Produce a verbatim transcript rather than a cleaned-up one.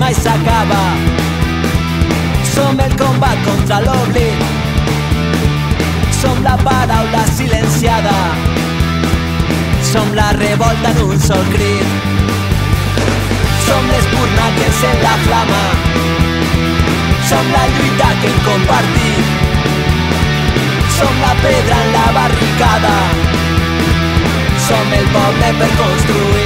mai s'acaba. Som el combat contra l'oblit, som la paraula silenciada, som la revolta en un sol crit. Som l'espurna que encén la flama, som la lluita que hem compartit, som la pedra en la barricada, som el poble per construir.